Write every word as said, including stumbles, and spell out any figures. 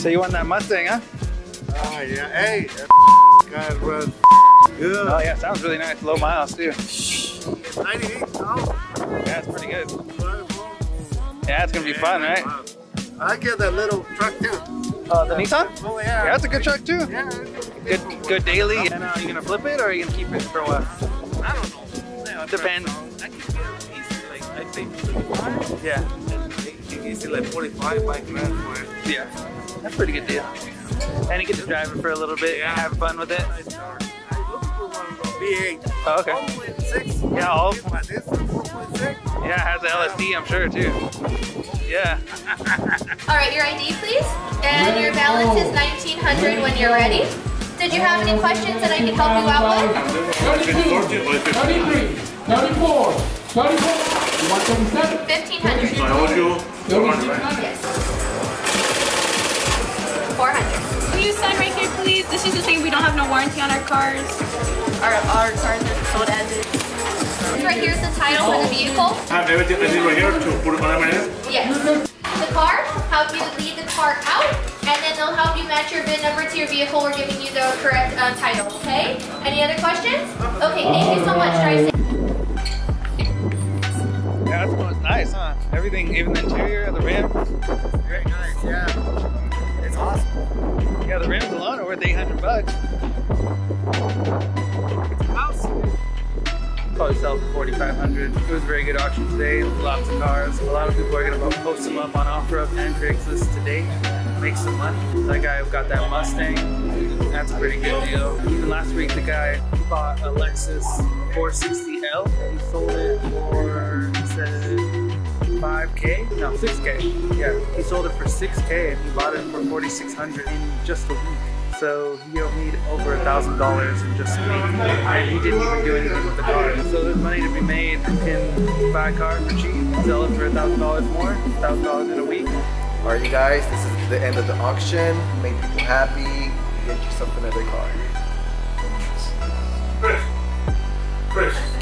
So you want that Mustang, huh? Oh yeah, hey, that guy runs good. Oh yeah, sounds really nice. Low miles too. ninety-eight thousand. Yeah, it's pretty good. Yeah, it's gonna be fun, right? I get that little truck too. Uh, the Nissan? Oh yeah. Yeah, that's a good truck too. Yeah. Good, good daily. And uh, are you gonna flip it or are you gonna keep it for a while? I don't know. No, it depends. I can get it easy, like I pay thirty-five. Yeah. And easy like forty-five, five grand for it. Yeah. That's a pretty good deal. And you get to drive it for a little bit and have fun with it. I look for one of those V eight. Oh, okay. four point six. Yeah, all. This four point six. Yeah, it has the L S D, I'm sure too. Yeah. All right, your I D, please. And your balance is nineteen hundred when you're ready. Did you have any questions that I can help you out with? thirty-three, thirty-three, thirty-four, thirty-four, one seventy-seven. fifteen hundred. I owe you four hundred. Yes. four hundred. Will you sign right here, please? This is the thing, we don't have no warranty on our cars. Our, our cars are sold as is. Right here's the title for the vehicle. Have everything I need right here to put it on my name? Yes. The car, help you lead the car out, and then they'll help you match your V I N number to your vehicle. We're giving you the correct uh, title, okay? Any other questions? Okay, thank you so much. Drive safe. Yeah, that one's nice, huh? Everything, even the interior, the rims. Very nice, yeah. It's awesome. Yeah, the rims alone are worth eight hundred bucks. House. Probably sell for forty-five hundred. It was a very good auction today. Lots of cars. A lot of people are gonna post them up on OfferUp and Craigslist today. Make some money. That guy got that Mustang. That's a pretty good deal. Even last week, the guy bought a Lexus four sixty L. He sold it for, he said, five K? No, six K. Yeah, he sold it for six K and he bought it for forty-six hundred in just a week. So he made over a thousand dollars in just a week, and he didn't even do anything with the car. So there's money to be made. You can buy a car for cheap, sell it for a thousand dollars more, a thousand dollars in a week. Alright you guys, this is the end of the auction. Made people happy. Get yourself another car. Chris. Chris.